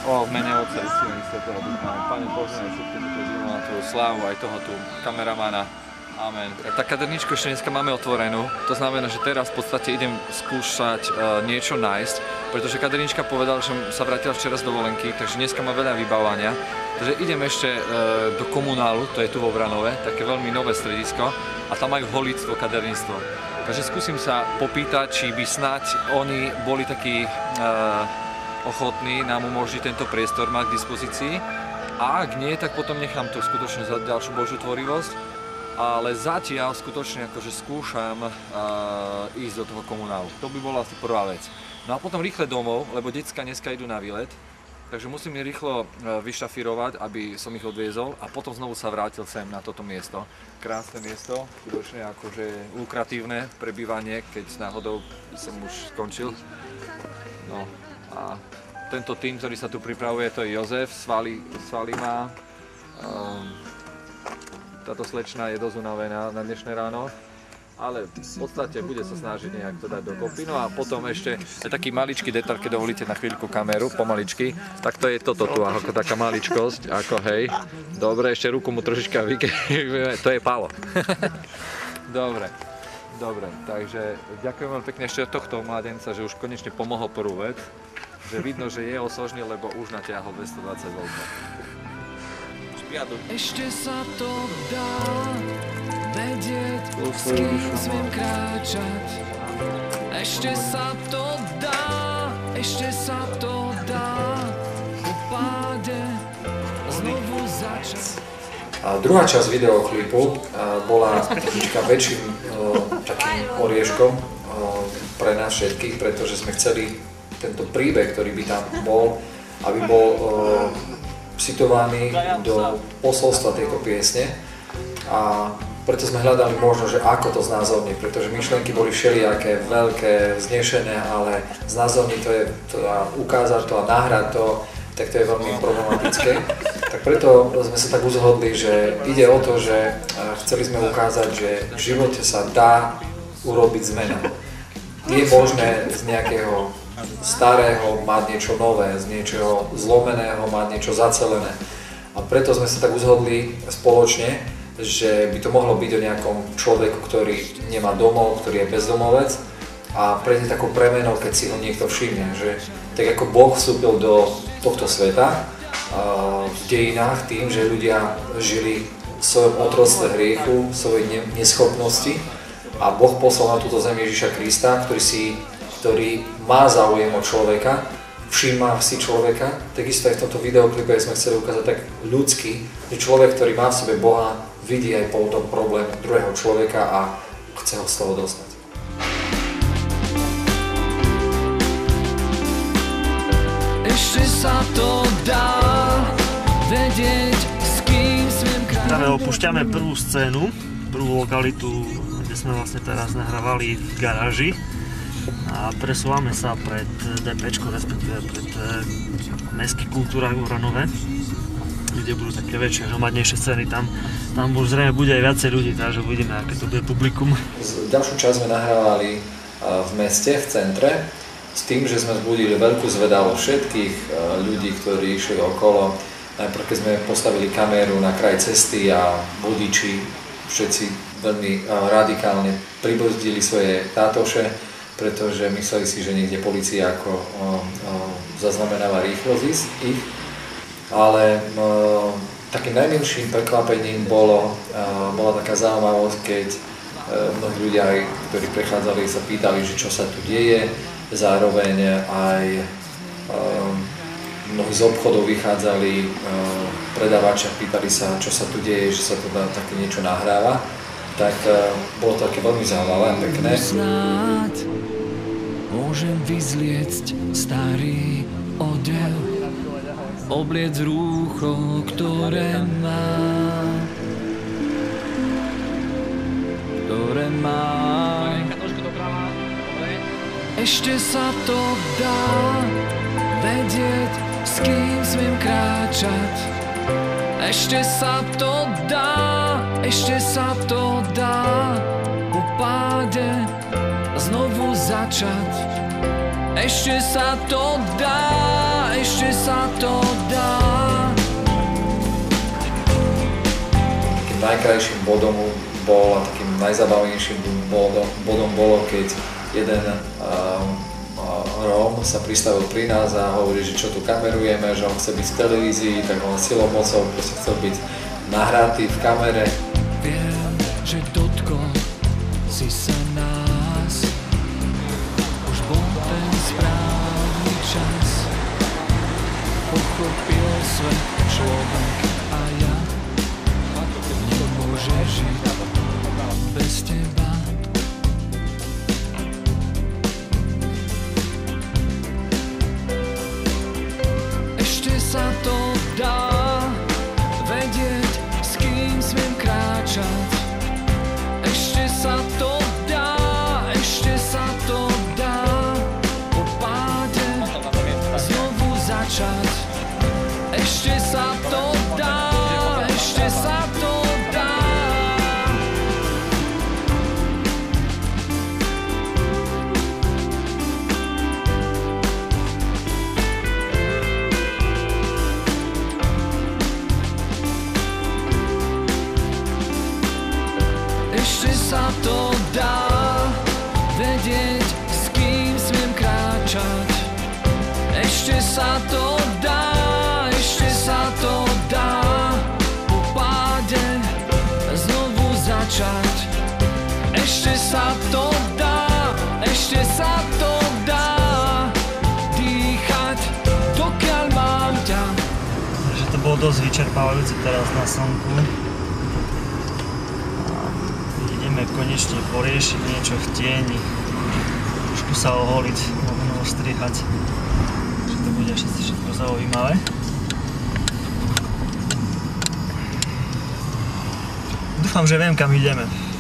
V mene Otca i Syna i Svätého Ducha. Pane, požehnaj všetkým túto divu na Tvoju slávu, aj toho tu kameramána. Amen. Tá kaderničku ešte dneska máme otvorenú, to znamená, že teraz v podstate idem skúšať niečo nájsť, pretože kadernička povedala, že sa vrátila včera z dovolenky, takže dneska má veľa vybávania. Takže idem ešte do komunálu, to je tu vo Vranove, také veľmi nové stredisko a tam majú holíctvo, kaderníctvo. Takže skúsim sa popýtať, či by snáď oni boli takí ochotní nám umožniť tento priestor mať k dispozícii. A ak nie, tak potom nechám to skutočne za ďalšiu Božiu tvorivosť. Ale zatiaľ skutočne akože skúšam ísť do toho komunálu. To by bola asi prvá vec. No a potom rýchle domov, lebo decka dneska idú na výlet. Takže musím ich rýchlo vyšafírovať, aby som ich odviezol a potom znovu sa vrátil sem na toto miesto. Krásne miesto, skutočne akože lukratívne prebývanie, keď náhodou som už skončil. No a tento tým, ktorý sa tu pripravuje, to je Jozef, svaly má. Táto slečna je dosť unavená na dnešné ráno, ale v podstate bude sa snažiť nejak to dať dokopy. No a potom ešte taký maličký detail, keď dovolíte na chvíľku kameru, pomaličky, tak to je toto tu, ako taká maličkosť, ako hej. Dobre, ešte ruku mu trošička vykejme, to je Palo. Dobre, takže ďakujem veľmi pekne ešte od tohto mladenca, že už konečne pomohol prvú vec, že vidno, že je osožný, lebo už natiahol 220 V. Ešte sa to dá vedieť, s kým smiem kráčať. Ešte sa to dá po páde znovu začať. A druhá časť videoklipu bola trošička väčším takým orieškom pre nás všetkých, pretože sme chceli tento príbeh, ktorý by tam bol, aby bol situovaný do posolstva tejto piesne a preto sme hľadali možno, že ako to znázorniť, pretože myšlienky boli všelijaké, veľké, vznešené, ale znázorniť to a ukázať to a nahrať to, tak to je veľmi problematické. Tak preto sme sa tak uzhodli, že ide o to, že chceli sme ukázať, že v živote sa dá urobiť zmena. Je možné z nejakého starého mať niečo nové, z niečoho zlomeného mať niečo zacelené. A preto sme sa tak uzhodli spoločne, že by to mohlo byť o nejakom človeku, ktorý nemá domov, ktorý je bezdomovec a prejde takou premenou, keď si ho niekto všimne, že tak ako Boh vstúpil do tohto sveta v dejinách tým, že ľudia žili v svojom otroctve hriechu, v svojej neschopnosti a Boh poslal na túto zem Ježiša Krista, ktorý má záujem o človeka, všíma si človeka. Takisto aj v tomto videoklipe sme chceli ukázať tak ľudský, že človek, ktorý má v sebe Boha, vidí aj po tom problém druhého človeka a chce ho z toho dostať. Ešte sa to dá vedieť, s kým smiem kráčať. Práve opúšťame prvú scénu, prvú lokalitu, kde sme vlastne teraz nahrávali v garáži. A presúvame sa pred DPčko, respektíve pred Mestský kultúrák v Vranove, kde budú také väčšie, hromadnejšie scény. Tam už zrejme bude aj viacej ľudí, takže uvidíme, aké to bude publikum. Ďalšiu časť sme nahrávali v meste, v centre, s tým, že sme vzbudili veľkú zvedavosť všetkých ľudí, ktorí išli okolo. Najprv, keď sme postavili kameru na kraj cesty a vodiči všetci veľmi radikálne pribrzdili svoje tátoše, pretože mysleli si, že niekde polícia ako zaznamenáva rýchlosť ich. Ale takým najmenším prekvapením bola taká zaujímavosť, keď mnohí ľudia, ktorí prechádzali, sa pýtali, že čo sa tu deje. Zároveň aj mnohí z obchodov vychádzali, predávači a pýtali sa, čo sa tu deje, že sa tu také niečo nahráva. Tak bolo to také veľmi zaujímavé a pekné. Môžem vyzliecť starý odev, obliec rúcho, ktoré má. Ešte sa to dá vedieť, s kým smiem kráčať. Ešte sa to dá po páde znovu začať. Ešte sa to dá ešte sa to dá. Takým najkrajším bodom bol a takým najzabavnejším bodom bolo, keď jeden Róm sa pristavil pri nás a hovorí, že čo tu kamerujeme, že on chce byť v televízii, tak on silou mocou proste chcel byť nahratý v kamere. Viem, že dotkol si sa nás, už bol ten správny čas. Pochopil svet človek a ja nemôže žiť bez teba. Ešte sa to dá vedieť, s kým smiem kráčať. Ešte sa to dá, ešte sa to dá po páde znovu začať. Ešte sa to dá, ešte sa to dá. Ešte sa to dá vedieť, s kým smiem kráčať. Ešte sa to dá, ešte sa to dá po páde znovu začať. Ešte sa to dá, ešte sa to dá dýchať, dokiaľ mám ťa. Takže to bolo dosť vyčerpávajúce teraz na slnku. Ideme konečne poriešiť niečo v tieni, trošku sa oholiť, možno ostrihať, že to bude všetko zaujímavé. Dúfam, že viem, kam ideme.